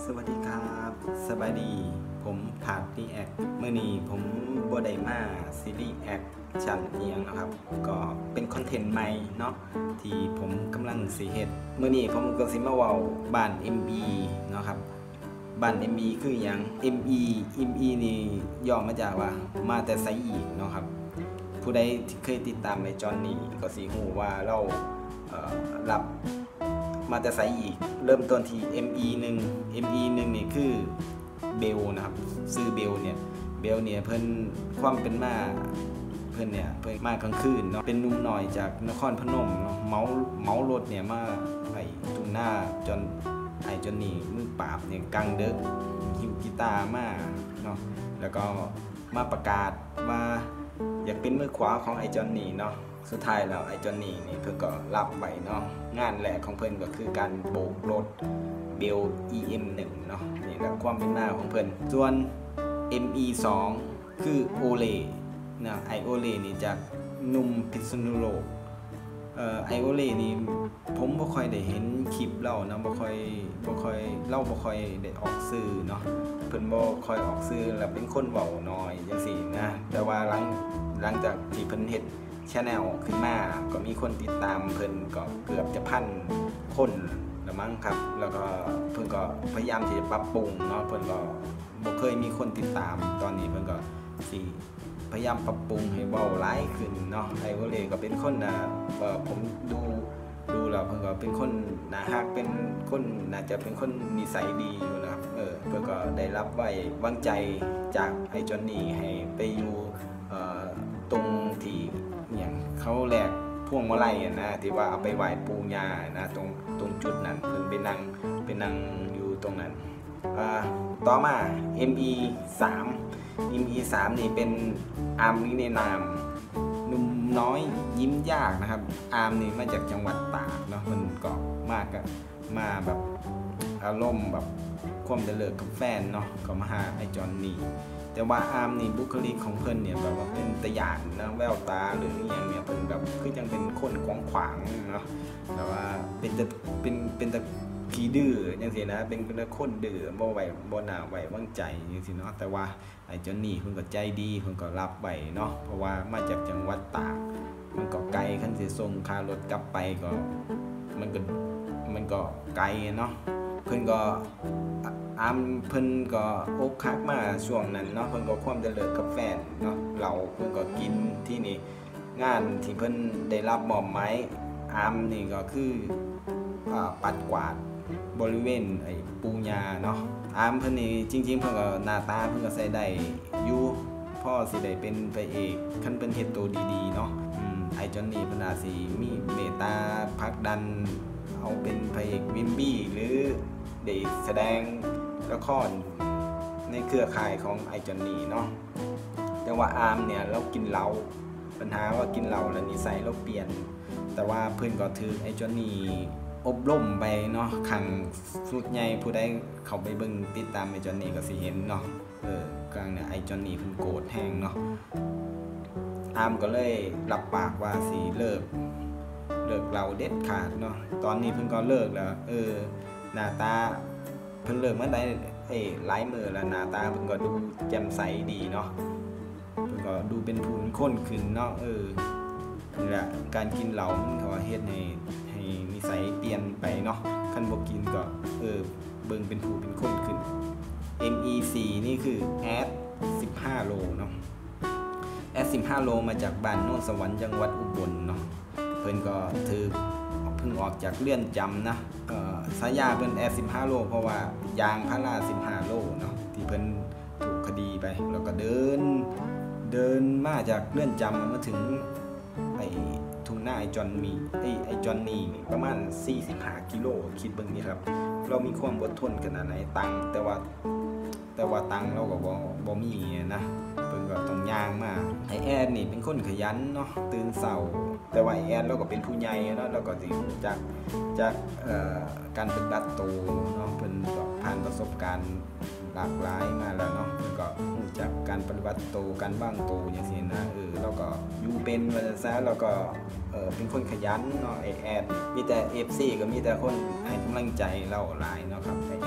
สวัสดีครับสบายดีผมผาดรีแอคเมื่อนี้ผมบ่ได้มาซีรีส์แอคชั่นเอียงนะครับก็เป็นคอนเทนต์ใหม่เนาะที่ผมกำลังสิเฮ็ดเมื่อนี้ผมก็สิมาเว้าบ้าน ME เนาะครับบ้าน ME คือหยัง ME นี่ย่อมาจากว่ามาแต่ไสอีกเนาะครับผู้ใดที่เคยติดตามไอ้จอนนี่ก็สิฮู้ว่าเรารับมาแต่ไสอีกเริ่มต้นที่ ME1 นี่คือเบลนะครับซื้อเบลเนี่ยเพิ่นความเป็นมาเพิ่นมากลางคืนเนาะเป็นหนุ่มน้อยจากนครพนมเนาะเมารถเนี่ยมาไอ้ทุ่งนาจนนี่มือปราบเนี่ยกลางดึกหิวกีตาร์มาเนาะแล้วก็มาประกาศว่าอยากเป็นมือขวาของไอ้จอนนี่เนาะสุดท้ายแล้วไอ้จอนนี่เพิ่นก็รับไปเนาะงานแรกของเพิ่นก็คือการโบกรถเบล EM1 เนาะนี่แหละความเป็นมาของเพิ่นส่วน ME2 คือโอเล่นะไอโอเล่นี่จากหนุ่มพิษณุโลกไอโอเล่นี่ผมบ่ค่อยได้เห็นคลิปเล่านะบ่ค่อยเล่าบ่ค่อยได้ออกสื่อเนาะเพิ่นบ่ค่อยออกสื่อแล้วเป็นคนเว้าน้อยจังซี่นะแต่ว่าหลังจากที่เพิ่นเฮ็ดchannel ขึ้นมาก็มีคนติดตามเพิ่นก็เกือบจะ1,000 คนแล้วมั้งครับแล้วก็เพิ่นก็พยายามที่จะปรับปรุงเนาะเพิ่นก็บ่เคยมีคนติดตามตอนนี้เพิ่นก็สิพยายามปรับปรุงให้เว้าหลายขึ้นเนาะไอ้วอลเลก็เป็นคนผมดูแล้วเพิ่นก็เป็นคนน่ารักเป็นคนน่าจะเป็นคนนิสัยดีอยู่นะครับเพิ่นก็ได้รับไว้วางใจจากไอ้จอนนี่ให้ไปอยู่ตรงที่อย่างเขาแลกพวงมาลัยนะที่ว่าเอาไปไหว้ปู่ย่านะตรงจุดนั้นเพิ่นไปนั่งอยู่ตรงนั้นต่อมา ME3 นี่เป็นอาร์มลิเนนามหนุ่มน้อยยิ้มยากนะครับอาร์มนี่มาจากจังหวัดตากเนาะมันก็มาแบบอารมณ์แบบความเลิกกับแฟนเนาะก็มาหาไอ้จอนนี่แต่ว่าอาร์มนี่บุคลิกของเพิ่นเนี่ยแบบว่าเป็นตะหยานนะแววตาหรืออย่างเนี่ยเพิ่นแบบคือจังเป็นคนกว้างขวางเนาะแต่ว่าเป็นตะขี้ดื้อจังซี่นะเป็นคนดื้อบ่น่าไว้วางใจจังซี่เนาะแต่ว่าไอ้จอนนี่เพิ่นก็ใจดีเพิ่นก็รับไว้เนาะเพราะว่ามาจากจังหวัดตากมันก็ไกลคันสิส่งค่ารถกลับไปก็มันก็ไกลเนาะเพิ่นก็เพิ่นก็อกหักมาช่วงนั้นเนาะเพิ่นก็ความจะเลิกกับแฟนเนาะเราเพิ่นก็กินที่นี่งานที่เพิ่นได้รับมอบหมายนี่ก็คือปัดกวาดบริเวณไอ้ปูญาเนาะเพิ่นนี่จริงๆเพิ่นก็หน้าตาเพิ่นก็ใส่ได้อยู่พ่อสิได้เป็นพระเอกคันเพิ่นเฮ็ดตัวดีๆเนาะไอ้จอนนี่เพิ่นอาจสิมีเมตตาผลักดันเอาเป็นพระเอกวินบี้หรือได้แสดงละครในเครือข่ายของไอ้จอนนี่เนาะแต่ว่าเนี่ยเรากินเหล้าปัญหาว่ากินเหล้าแล้วนิสัยเราเปลี่ยนแต่ว่าเพิ่นก็ถือไอ้จอนนี่อบรมไปเนาะขังสุดใหญ่ผู้ใดเข้าไปเบิ่งติดตามไอ้จอนนี่ก็สิเห็นเนาะกลางเนี่ยไอ้จอนนี่เพิ่นโกรธแฮงเนาะก็เลยรับปากว่าสิเลิกเหล้าเด็ดขาดเนาะตอนนี้เพิ่นก็เลิกแล้วหน้าตาเพิ่นเลิกมาได้หลายมื้อแล้วหน้าตาเพิ่นก็ดูแจ่มใสดีเนาะเพิ่นก็ดูเป็นผู้เป็นคนขึ้นเนาะนี่แหละการกินเหล้ามันก็เฮ็ดให้นิสัยเปลี่ยนไปเนาะคันบ่กินก็เบิ่งเป็นผู้เป็นคนขึ้น ME4 นี่คือแอด15 โลเนาะแอด15 โลมาจากบ้านโนนสวรรค์จังหวัดอุบลเนาะเพิ่นก็เพิ่งออกจากเรือนจำนะสายาเพิ่นแอด15 โลเพราะว่ายางพารา15 โลเนาะที่เพิ่นถูกคดีไปแล้วก็เดินมาจากเรือนจำมาถึงไอ้ทุ่งนาไอ้จอนนี่ประมาณ45 กิโลคิดเบิ่งนี่ครับเรามีความอดทนขนาดไหนตังแต่ว่าตังเราก็บ่มีนะเพิ่นก็ต้องย่างมาไอ้แอดนี่เป็นคนขยันเนาะตื่นเช้าแต่ว่าไอ้แอดเราก็เป็นผู้ใหญ่เนาะเราก็สิรู้จักการปฏิบัติตัวเนาะเพิ่นก็ผ่านประสบการณ์หลากหลายมาแล้วเนาะเพิ่นก็รู้จักการปฏิบัติตัวการวางตัวจังซี่นะเราก็อยู่เป็นว่าซั่นซะแล้วก็เป็นคนขยันเนาะไอ้แอดมีแต่ FC ก็มีแต่คนให้กำลังใจเราหลายเนาะครับไอ้แอด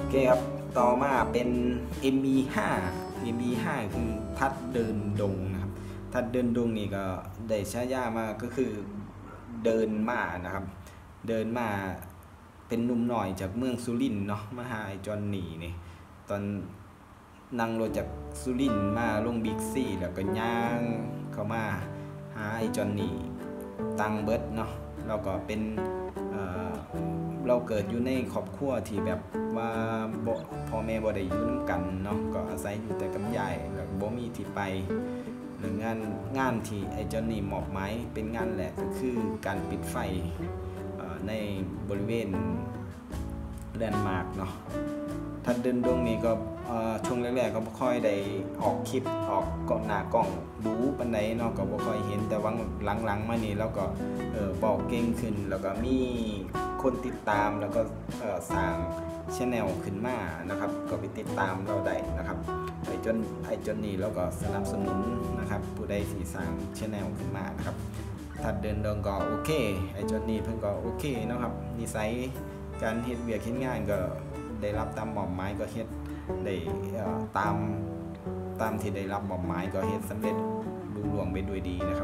เคครับต่อมาเป็น ME5 คือทัดเดินดงนะครับทัดเดินดงนี่ก็ได้ฉายามาก็คือเดินมานะครับเดินมาเป็นหนุ่มหน่อยจากเมืองสุรินทร์เนาะมาหาไอ้จอนนี่นี่ตอนนั่งรถจากสุรินทร์มาลงบิ๊กซีแล้วก็ย่างเข้ามาหาไอ้จอนนี่ตังเบิร์ดเนาะเราก็เป็นเราเกิดอยู่ในครอบครัวที่แบบว่าพ่อแม่บ่ได้อยู่นำกันเนาะก็อาศัยอยู่แต่กับยายแล้วบ่มีที่ไปหรืองานที่ไอ้จอนนี่มอบหมายเป็นงานแหละก็คือการปิดไฟในบริเวณแลนด์มาร์กเนาะทัดเดินดงนี้ก็ช่วงแรกๆก็บ่ค่อยได้ออกคลิปออกกล้องหน้ากล้องดูปานใดเนาะก็บ่ค่อยเห็นแต่ว่าหลังๆมานี่เราก็บอกเก่งขึ้นแล้วก็มีคนติดตามแล้วก็สร้างchannel ขึ้นมานะครับก็ไปติดตามเราได้นะครับไอ้จนนี่เราก็สนับสนุนนะครับผู้ใดที่สร้าง channel ขึ้นมานะครับทัดเดินดงก็โอเคไอ้จนนี่เพิ่นก็โอเคนะครับนิสัยการเฮ็ดเวียกเฮ็ดงานก็ได้รับตามหม่อมหมายก็เฮ็ดได้ตามที่ได้รับหม่อมหมายก็เฮ็ดสำเร็จลุล่วงไปด้วยดีนะครับ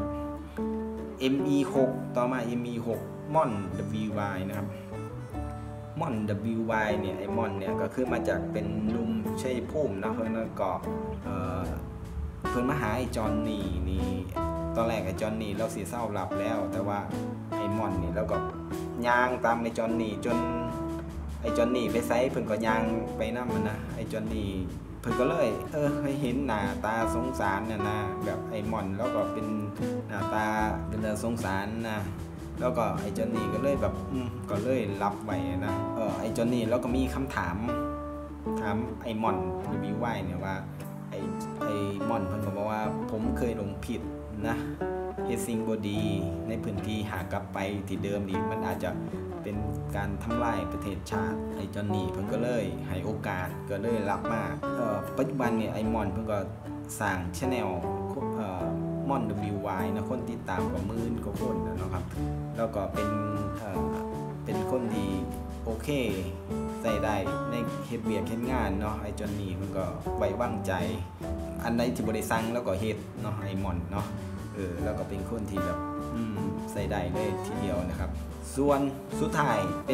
ME6 ต่อมา ME6 ม่อน WY นะครับม่อน WY เนี่ยไอ้ม่อนเนี่ยก็คือมาจากเป็นลุมชัยภูมินะเพิ่นก็เพิ่นมาหาไอ้จอนนี่ตอนแรกไอ้จอนนี่เราสิเศร้าหลับแล้วแต่ว่าไอ้ม่อนนี่แล้วก็ย่างตามไอ้จอนนี่จนไอ้จอนนี่ไปไสเพิ่นก็ย่างไปนำมันนะไอ้จอนนี่เพิ่นก็เลยให้เห็นหน้าตาสงสารน่ะนะแบบไอ้ม่อนแล้วก็เป็นหน้าตาเป็นสงสารนะแล้วก็ไอ้จอนนี่ก็เลยแบบก็เลยรับไว้นะไอ้จอนนี่แล้วก็มีคำถามไอ้ม่อนรีวิวไว้เนี่ยว่าไอ้ม่อนเพิ่นก็บอกว่าผมเคยลงผิดนะเฮ็ดสิ่งบ่ดีในพื้นที่หากลับไปที่เดิมอีกมันอาจจะเป็นการทำลายประเทศชาติไอ้จอนนี่เพิ่นก็เลยให้โอกาสก็เลยรับมาปัจจุบันเนี่ยไอ้ม่อนเพิ่นก็สร้าง channel ม่อน WY นะคนติดตามกว่า10,000กว่าคนนะครับแล้วก็เป็นคนที่โอเคใส่ได้ในเฮ็ดเวียกเฮ็ดงานเนาะไอ้จอนนี่มันก็ไว้วางใจอันใดที่บ่ได้สั่งแล้วก็เฮ็ดเนาะไอ้ม่อนเนาะแล้วก็เป็นคนที่แบบใส่ได้เลยทีเดียวนะครับส่วนสุดท้ายเป็น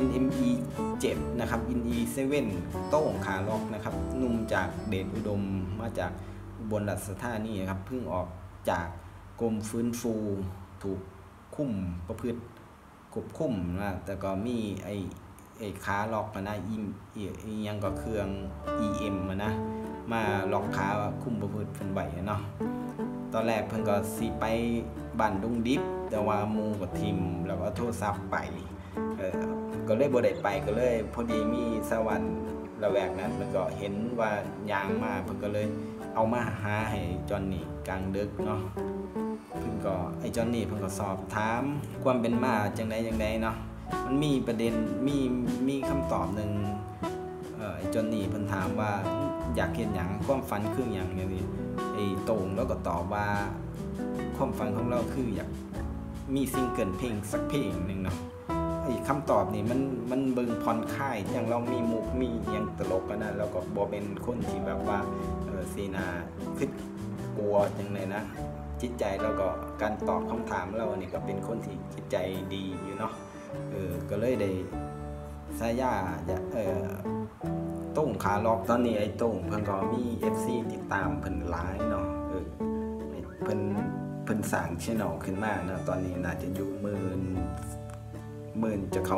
ME7 นะครับ ME7 โต้งขาล็อกนะครับหนุ่มจากเดชอุดมมาจากอุบลราชธานีครับเพิ่งออกจากกรมฟื้นฟูถูกคุมประพฤติควบคุมนะแต่ก็มีไอ้ขาล็อกนะยังก็เครื่อง EM นะมาล็อกขาคุมประพฤติเพิ่นไว้เนาะตอนแรกเพิ่นก็สิไปบ้านดงดิบแต่ว่าหมู่ก็ทิ่มแล้วก็โทรศัพท์ไปก็เลยบ่ได้ไปก็เลยพอดีมีสวรรค์ระแวกนั้นมันก็เห็นว่ายางมาเพิ่นก็เลยเอามาหาให้จอนนี่กลางดึกเนาะเพิ่นก็ไอ้จอนนี่เพิ่นก็สอบถามความเป็นมาจังไดเนาะมันมีประเด็นมีคำตอบนึงไอ้จอนนี่เพิ่นถามว่าอยากเฮ็ดหยังความฝันคือหยังอย่างนี้ไอ้โต่งแล้วก็ตอบว่าความฝันของเราคืออยากมีซิงเกิลเพลงสักเพลงนึงเนาะไอ้คำตอบนี่มันเบิ่งผ่อนคลายอย่างเรามีมุกมีหยังตลกกันนะแล้วก็บ่เป็นคนที่แบบว่าสีหน้าคิดกลัวจังได๋นะจิตใจแล้วก็การตอบคำถามเรานี่ก็เป็นคนที่จิตใจดีอยู่เนาะก็เลยได้ฉายาโต้งขาล็อกตอนนี้ไอ้โต้งเพิ่นก็มี FC ติดตามเพิ่นหลายเนาะเพิ่นสร้าง channel ขึ้นมานะตอนนี้น่าจะอยู่หมื่นจะเข้า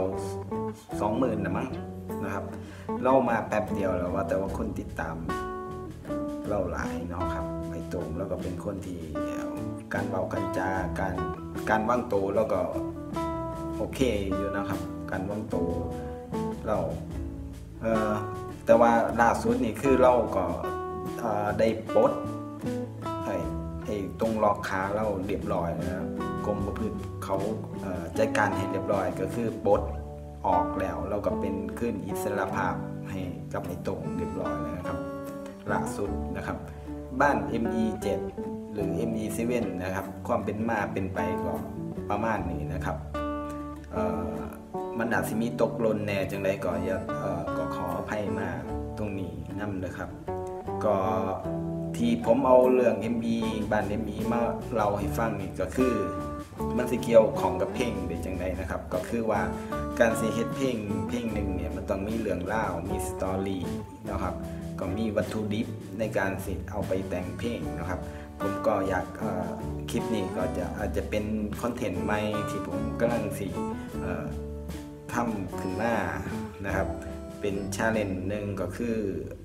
20,000 นะมั้งนะครับเรามาแป๊บเดียวแล้วว่าแต่ว่าคนติดตามเราหลายเนาะครับไอ้โต้งแล้วก็เป็นคนที่การเว้ากันจาการวางตัวแล้วก็โอเคอยู่นะครับการวางตัวเราแต่ว่าล่าสุดนี่คือเราก็ได้ปลดไอ้ตรงล็อกขาเราเรียบร้อยนะครับกรมประพฤติเขาจัดการให้เรียบร้อยก็คือปลดออกแล้วเราก็เป็นขึ้นอิสรภาพให้กับไอ้ตรงเรียบร้อยแล้วนะครับล่าสุดนะครับบ้าน ME7 หรือ ME7 นะครับความเป็นมาเป็นไปก็ประมาณนี้นะครับมันอาจสิมีตกหล่นแน่จังไดก็ขอออภัยมาตรงนี้นำเลยครับก็ที่ผมเอาเรื่อง ME บ้าน ME มาเล่าให้ฟังนี่ก็คือมันสิเกี่ยวของกับเพลงได้จังไดนะครับก็คือว่าการสิเฮ็ดเพลงหนึ่งเนี่ยมันต้องมีเรื่องราวมีสตอรี่นะครับก็มีวัตถุดิบในการสิเอาไปแต่งเพลงนะครับผมก็อยากคลิปนี้ก็อาจจะเป็นคอนเทนต์ใหม่ที่ผมกำลังสิทำขึ้นมานะครับเป็นชาเลนจ์หนึ่งก็คือ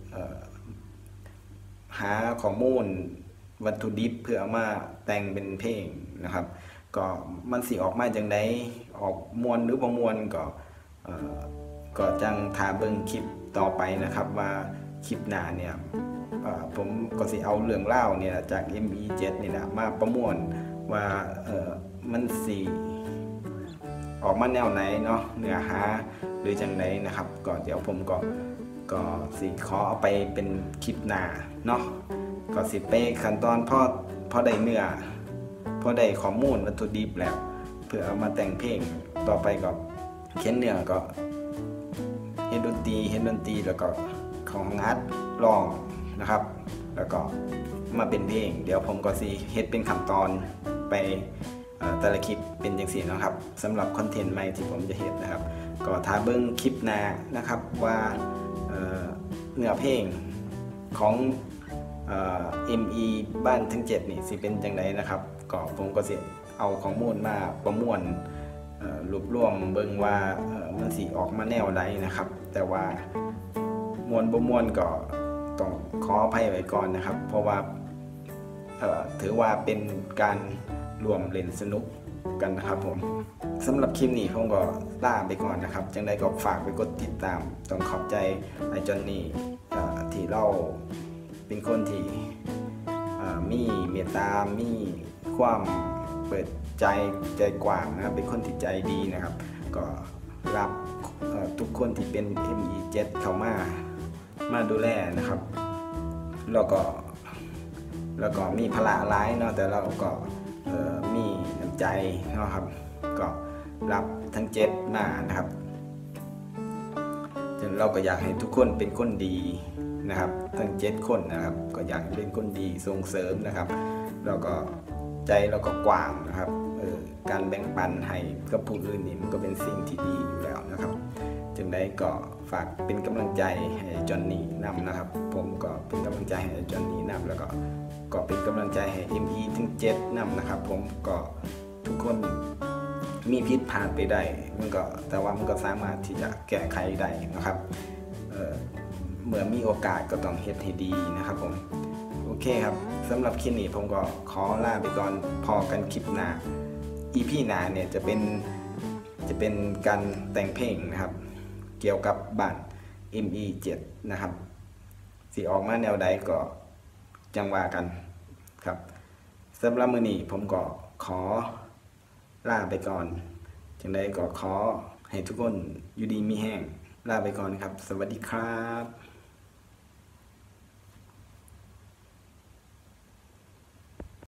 หาข้อมูลวัตถุดิบเพื่อเอามาแต่งเป็นเพลงนะครับก็มันสิออกมาจังไดออกมวนหรือบ่มวนก็จังทาเบิ่งคลิปต่อไปนะครับว่าคลิปหน้าเนี่ยผมก็สิเอาเรื่องเล่าเนี่ยจาก ME7 นี่แหละมาประมวลว่ามันสิออกมาแนวไหนเนาะเนื้อหาหรือจังไดนะครับก็เดี๋ยวผมก็สิขอเอาไปเป็นคลิปหน้าเนาะก็สิไปขั้นตอนพอได้เนื้อพอได้ข้อมูลวัตถุดิบแล้วเพื่อเอามาแต่งเพลงต่อไปก็เขียนเนื้อก็เฮ็ดดนตรีแล้วก็ของอัดร้องนะครับแล้วก็มาเป็นเพลงเดี๋ยวผมก็สิเฮ็ดเป็นขั้นตอนไปแต่ละคลิปเป็นจังซี่นะครับสำหรับคอนเทนต์ใหม่ที่ผมจะเฮ็ดนะครับก็ถ้าเบิ่งคลิปหน้านะครับว่าเนื้อเพลงของME บ้านทั้ง7นี่สิเป็นจังไดนะครับก็ผมก็สิเอาข้อมูลมาประมวลรวบรวมเบิ่งว่ามันสิออกมาแนวใดนะครับแต่ว่ามวลบ่มวลก็ต้องขออภัยไว้ก่อนนะครับเพราะว่าถือว่าเป็นการรวมเล่นสนุกกันนะครับผมสำหรับคลิปนี้ผมก็ลาไปก่อนนะครับจังใดก็ฝากไปกดติดตามต้องขอบใจไอ้จอนนี่ที่เราเป็นคนที่มีเมตตามีความเปิดใจกว้างนะครับเป็นคนที่ใจดีนะครับก็รับทุกคนที่เป็น ME7 เข้ามาดูแลนะครับแล้วก็มีพละร้ายเนาะแต่เราก็มีน้ำใจเนาะครับก็รับทั้ง7มานะครับจนเราก็อยากให้ทุกคนเป็นคนดีนะครับทั้ง7คนนะครับก็อยากเป็นคนดีส่งเสริมนะครับแล้วก็ใจเราก็กว้างนะครับการแบ่งปันให้กับผู้อื่นนี่มันก็เป็นสิ่งที่ดีอยู่แล้วนะครับจึงได้ก็ฝากเป็นกำลังใจให้จอนนี่นำนะครับผมก็เป็นกำลังใจให้จอนนี่นำแล้วก็เป็นกำลังใจให้ ME ถึง7นำนะครับผมก็ทุกคนมีผิดพลาดไปได้แต่ว่ามันก็สามารถที่จะแก้ไขได้นะครับเมื่อมีโอกาสก็ต้องเฮ็ดให้ดีนะครับผมโอเคครับสำหรับคลิปนี้ผมก็ขอลาไปก่อนพอกันคลิปหน้า EP หน้าเนี่ยจะเป็นการแต่งเพลงนะครับเกี่ยวกับบ้าน ME7 นะครับสิออกมาแนวใดก็จังว่ากันครับสำหรับมื้อนี้ผมก็ขอลาไปก่อนจังใดก็ขอให้ทุกคนอยู่ดีมีแห้งลาไปก่อนครับสวัสดีครับ